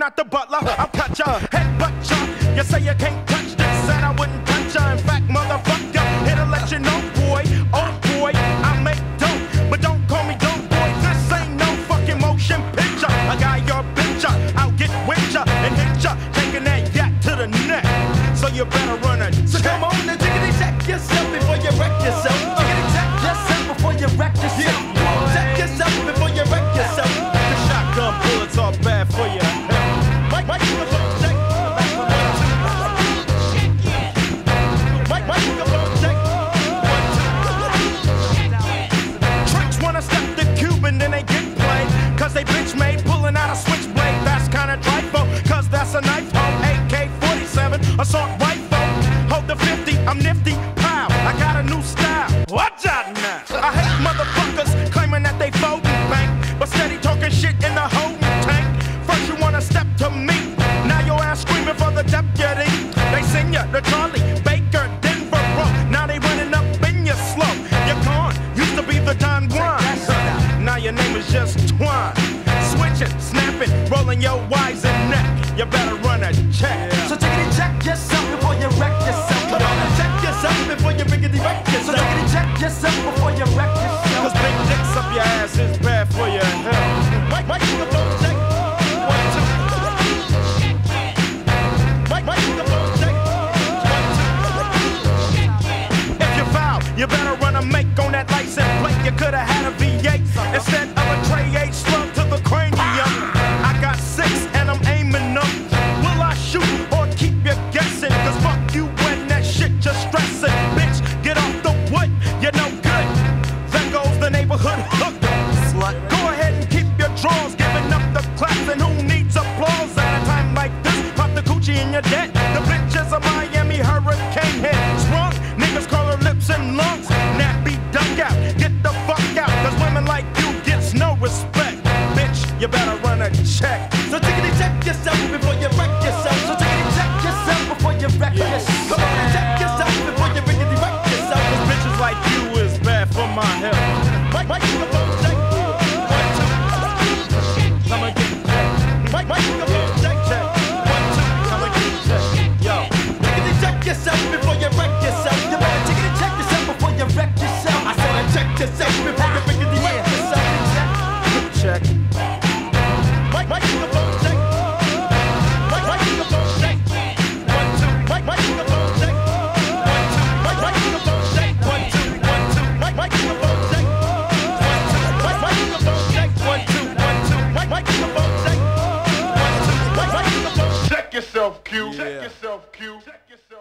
not the butler. I'll cut ya, headbutt ya. You say you can't touch this, said I wouldn't touch ya. In fact, motherfucker, here to let you know, boy, oh boy, I make dope, but don't call me dope boy. This ain't no fucking motion picture. I got your picture, I'll get with ya and hit ya, taking that yak to the neck. So you better run it. So come on and jiggity check yourself before you wreck yourself. Jiggity check yourself before you wreck yourself. Check yourself before you wreck yourself. The shotgun bullets are bad for you. Mike, you can check. Mike, you can check. Tricks wanna step the Cuban, then they get played. Cause they bitch made pulling out a switchblade. That's kinda trifle, cause that's a knife hole. AK-47, assault rifle. Hold the 50, I'm nifty. Pow, I got a new style. Watch out now. I hate motherfuckers claiming that they folding bank, but steady talking shit in the holding tank. First you wanna step to me, now your ass screaming for the deputy. They send ya the Charlie Baker Denver Road. Now they running up in your slow. You're gone, used to be the Don Juan. Now your name is just Twine. Switching, snapping, rolling your wise and neck. You better run a check. So jiggity check yourself before you wreck yourself. Come on and check yourself before you riggedy wreck yourself. So jiggity check yourself before you wreck yourself. Cause big dicks up your ass is bad for your health. Mike, you can check. 1, 2. Mike, you can check. 1, 2. If you foul, you better run a make on that license plate. You could've had a V8 instead of a Trey H slug to the cranium. I got 6 and I'm aiming up. Will I shoot or keep you guessing? Cause fuck you when that shit just stressing. Bitch, get off the wood, you're no good. There goes the neighborhood hooker. Slut. Go ahead and keep your drawers, giving up the claps. And who needs applause at a time like this? Pop the coochie in your debt. The bitch is a Miami hurricane head. Sprung, niggas call her lips and lungs. Nappy duck out, get the fuck out. Cause women like you gets no respect. Bitch, you better run a check. So jiggity check yourself before you wreck yourself. So jiggity check yourself before you wreck yourself. Come on and check yourself before you riggedy wreck yourself. Cause bitches like you is bad for my health. Mike, you can check. 1, 2. Come and get checked. Mike, you can check. 1, 2. Come and get checked. Yo. Jiggity check yourself before you wreck yourself. You better jiggity check yourself before you wreck yourself. I said check yourself before you riggedy wreck yourself. Check. Mike, you can check. Mike, you can check. 1, 2. Mike, you can check. 1, 2. Mike, you can check. 1, 2. 1, 2. Mike, you can check. 1, 2. Mike, you can check. 1, 2. 1, 2. Mike, you can check. 1, 2. Mike, you can check. Check yourself, Q. Yeah. Check yourself, Q. Check yourself.